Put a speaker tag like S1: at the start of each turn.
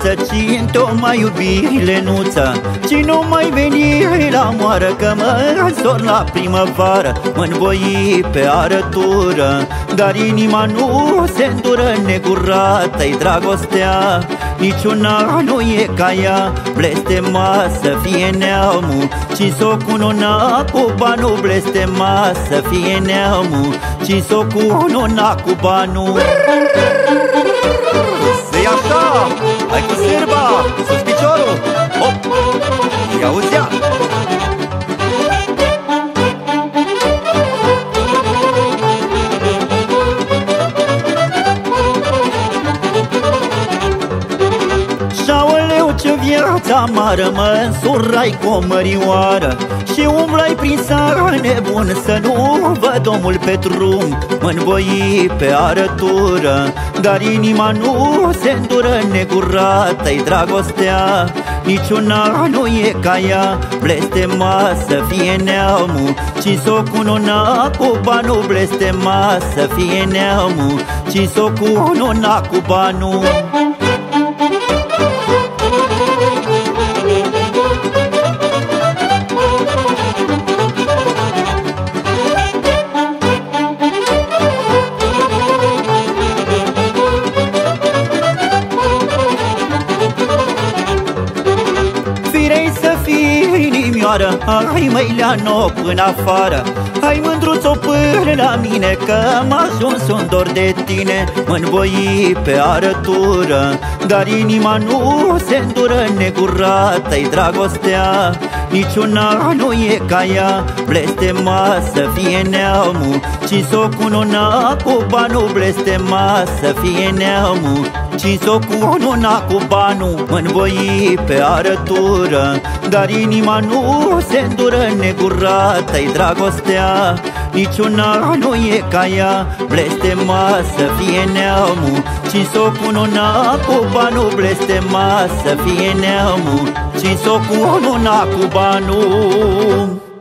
S1: viață, cine o mai iubi Lenuța. Ci nu mai veni la moară, că mă însor la primăvară. Mă învoi pe arătură, dar inima nu se îndură. Negurată-i dragostea, niciuna nu e ca ea. Blestema să fie neamul, ci s-o cununa cu banul. Blestema să fie neamul, ci s-o cununa cu banul. Să-i așa, hai cu sârba, sus piciorul, hop, ia uzi-a. Și-aoleu, ce viața amară, mă însurai cu o mărioară. Și umblai prin țară nebun, să nu văd omul pe drum. Mă-nvoi pe arătură, dar inima nu se îndură. Negurată-i dragostea, niciuna nu e ca ea. Blestema să fie neamul, ci s-o cununa cu banul. Blestema să fie neamul, ci s-o cununa cu banul. Hai măi Leano până afară, hai mândruț-o până la mine, că am ajuns un dor de tine. Mă-nvoi pe arătură, dar inima nu se îndură. Negurată-i dragostea, niciuna nu e ca ea. Blestema să fie neamul, ci s-o cununa cu banul. Blestema să fie neamul, ci s-o cununa cu banul. Mă-nvoi pe arătură, dar inima nu se îndură. Negurată-i dragostea, niciuna nu e ca ea. Blestema să fie neamul, ci s-o cununa cu banul. Blestema să fie neamul, ci s-o cununa cu banul.